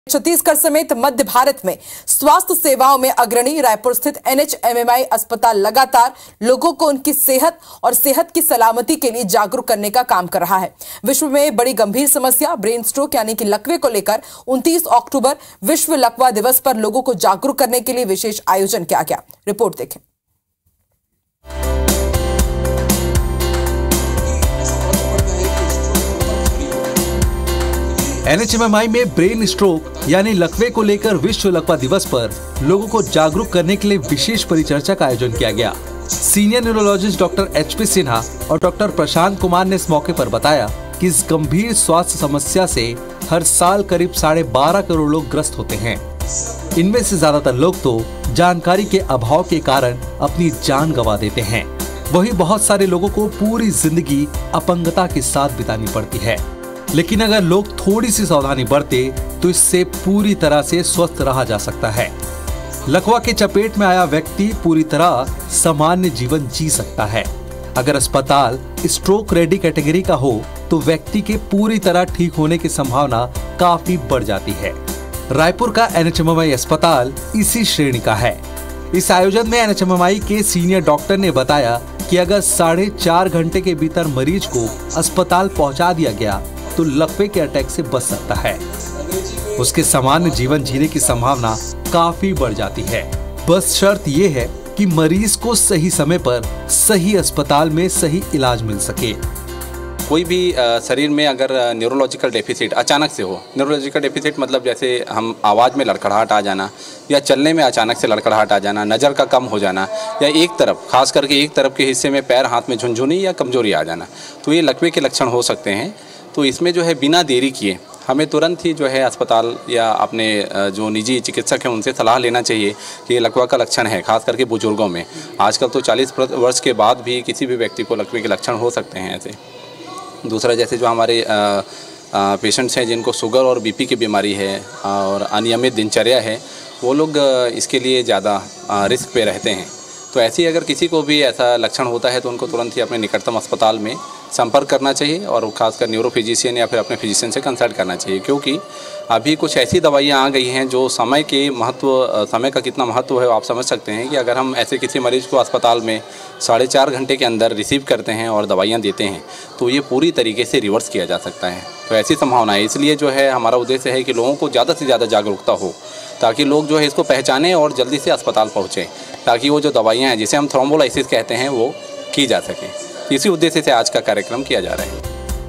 छत्तीसगढ़ समेत मध्य भारत में स्वास्थ्य सेवाओं में अग्रणी रायपुर स्थित NHMMI अस्पताल लगातार लोगों को उनकी सेहत और सेहत की सलामती के लिए जागरूक करने का काम कर रहा है। विश्व में बड़ी गंभीर समस्या ब्रेन स्ट्रोक यानी कि लकवे को लेकर 29 अक्टूबर विश्व लकवा दिवस पर लोगों को जागरूक करने के लिए विशेष आयोजन किया गया। रिपोर्ट देखें। NHMMI में ब्रेन स्ट्रोक यानी लकवे को लेकर विश्व लकवा दिवस पर लोगों को जागरूक करने के लिए विशेष परिचर्चा का आयोजन किया गया। Senior neurologist doctor HP Sinha और डॉक्टर प्रशांत कुमार ने इस मौके पर बताया कि इस गंभीर स्वास्थ्य समस्या से हर साल करीब 12.5 करोड़ लोग ग्रस्त होते हैं। इनमें से ज्यादातर लोग तो जानकारी के अभाव के कारण अपनी जान गंवा देते हैं। वहीं बहुत सारे लोगों को पूरी जिंदगी अपंगता के साथ बितानी पड़ती है। लेकिन अगर लोग थोड़ी सी सावधानी बरते तो इससे पूरी तरह से स्वस्थ रहा जा सकता है। लकवा के चपेट में आया व्यक्ति पूरी तरह सामान्य जीवन जी सकता है। अगर अस्पताल स्ट्रोक रेडी कैटेगरी का हो तो व्यक्ति के पूरी तरह ठीक होने की संभावना काफी बढ़ जाती है। रायपुर का NHMMI अस्पताल इसी श्रेणी का है। इस आयोजन में NHMMI के सीनियर डॉक्टर ने बताया कि अगर 4.5 घंटे के भीतर मरीज को अस्पताल पहुंचा दिया गया तो लकवे के अटैक से बच सकता है। उसके सामान्य जीवन जीने की संभावना काफी बढ़ जाती है। बस शर्त ये है कि मरीज को सही समय पर सही अस्पताल में सही इलाज मिल सके। कोई भी शरीर में अगर न्यूरोलॉजिकल डेफिसिट अचानक से हो, न्यूरोलॉजिकल डेफिसिट मतलब जैसे हम आवाज़ में लड़खड़ाहट आ जाना या चलने में अचानक से लड़खड़ाहट आ जाना, नज़र का कम हो जाना या एक तरफ खास करके एक तरफ के हिस्से में पैर हाथ में झुनझुनी या कमजोरी आ जाना, तो ये लकवे के लक्षण हो सकते हैं। तो इसमें जो है बिना देरी किए हमें तुरंत ही जो है अस्पताल या अपने जो निजी चिकित्सक हैं उनसे सलाह लेना चाहिए कि ये लकवा का लक्षण है। खास करके बुजुर्गों में आजकल तो 40 वर्ष के बाद भी किसी भी व्यक्ति को लकवे के लक्षण हो सकते हैं। ऐसे दूसरा जैसे जो हमारे पेशेंट्स हैं जिनको शुगर और BP की बीमारी है और अनियमित दिनचर्या है, वो लोग इसके लिए ज़्यादा रिस्क पे रहते हैं। तो ऐसी अगर किसी को भी ऐसा लक्षण होता है तो उनको तुरंत ही अपने निकटतम अस्पताल में संपर्क करना चाहिए और खासकर न्यूरो फिजिशियन या फिर अपने फिजिशियन से कंसल्ट करना चाहिए, क्योंकि अभी कुछ ऐसी दवाइयाँ आ गई हैं जो समय का कितना महत्व है आप समझ सकते हैं कि अगर हम ऐसे किसी मरीज़ को अस्पताल में 4.5 घंटे के अंदर रिसीव करते हैं और दवाइयाँ देते हैं तो ये पूरी तरीके से रिवर्स किया जा सकता है। तो ऐसी संभावना है। इसलिए जो है हमारा उद्देश्य है कि लोगों को ज़्यादा से ज़्यादा जागरूकता हो ताकि लोग जो है इसको पहचानें और जल्दी से अस्पताल पहुँचें, ताकि वो जो दवाइयाँ हैं जिसे हम थ्रोम्बोलाइसिस कहते हैं वो की जा सकें। इसी उद्देश्य से आज का कार्यक्रम किया जा रहा है।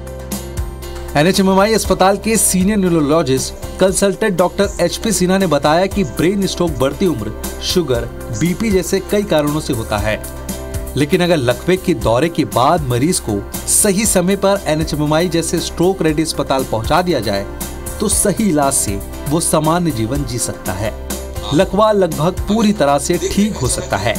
NHMMI अस्पताल के senior neurologist consultant doctor HP Sinha ने बताया कि ब्रेन स्ट्रोक बढ़ती उम्र, शुगर, BP जैसे कई कारणों से होता है। लेकिन अगर लकवे के दौरे के बाद मरीज को सही समय पर NHMMI जैसे स्ट्रोक रेडी अस्पताल पहुंचा दिया जाए तो सही इलाज से वो सामान्य जीवन जी सकता है। लकवा लगभग पूरी तरह से ठीक हो सकता है।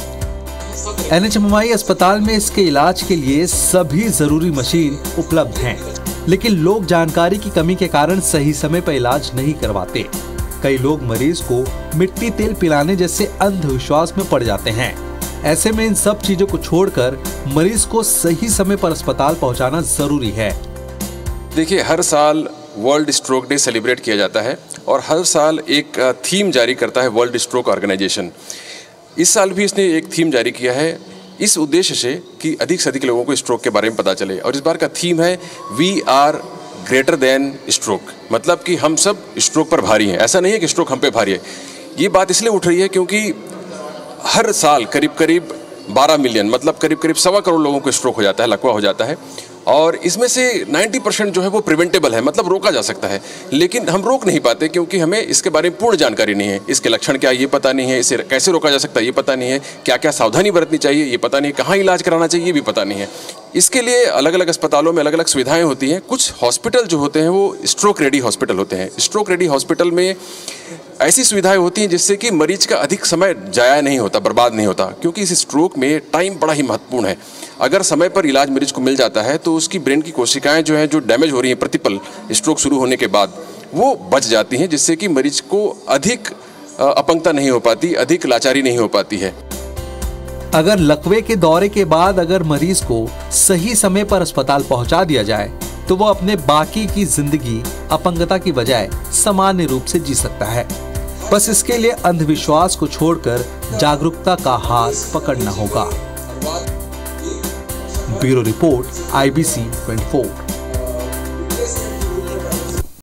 NHMMI अस्पताल में इसके इलाज के लिए सभी जरूरी मशीन उपलब्ध हैं, लेकिन लोग जानकारी की कमी के कारण सही समय पर इलाज नहीं करवाते। कई लोग मरीज को मिट्टी तेल पिलाने जैसे अंधविश्वास में पड़ जाते हैं। ऐसे में इन सब चीजों को छोड़कर मरीज को सही समय पर अस्पताल पहुंचाना जरूरी है। देखिए, हर साल वर्ल्ड स्ट्रोक डे सेलिब्रेट किया जाता है और हर साल एक थीम जारी करता है वर्ल्ड स्ट्रोक ऑर्गेनाइजेशन। इस साल भी इसने एक थीम जारी किया है इस उद्देश्य से कि अधिक से अधिक लोगों को स्ट्रोक के बारे में पता चले। और इस बार का थीम है we are greater than stroke, मतलब कि हम सब स्ट्रोक पर भारी हैं। ऐसा नहीं है कि स्ट्रोक हम पे भारी है। ये बात इसलिए उठ रही है क्योंकि हर साल करीब 12 मिलियन मतलब करीब 1.25 करोड़ लोगों को स्ट्रोक हो जाता है, लकवा हो जाता है। और इसमें से 90% जो है वो प्रिवेंटेबल है, मतलब रोका जा सकता है। लेकिन हम रोक नहीं पाते क्योंकि हमें इसके बारे में पूर्ण जानकारी नहीं है। इसके लक्षण क्या ये पता नहीं है, इसे कैसे रोका जा सकता है ये पता नहीं है, क्या क्या सावधानी बरतनी चाहिए ये पता नहीं है, कहाँ इलाज कराना चाहिए ये भी पता नहीं है। इसके लिए अलग अलग अस्पतालों में अलग अलग सुविधाएं होती हैं। कुछ हॉस्पिटल जो होते हैं वो स्ट्रोक रेडी हॉस्पिटल होते हैं। स्ट्रोक रेडी हॉस्पिटल में ऐसी सुविधाएं होती हैं जिससे कि मरीज का अधिक समय जाया नहीं होता, बर्बाद नहीं होता, क्योंकि इस स्ट्रोक में टाइम बड़ा ही महत्वपूर्ण है। अगर समय पर इलाज मरीज को मिल जाता है तो उसकी ब्रेन की कोशिकाएं जो हैं, जो डैमेज हो रही हैं प्रतिपल स्ट्रोक शुरू होने के बाद, वो बच जाती हैं, जिससे कि मरीज को अधिक अपंगता नहीं हो पाती, अधिक लाचारी नहीं हो पाती है। अगर लकवे के दौरे के बाद अगर मरीज को सही समय पर अस्पताल पहुंचा दिया जाए तो वो अपने बाकी की जिंदगी अपंगता की बजाय सामान्य रूप से जी सकता है। बस इसके लिए अंधविश्वास को छोड़कर जागरूकता का हाथ पकड़ना होगा। Bureau report, IBC 24।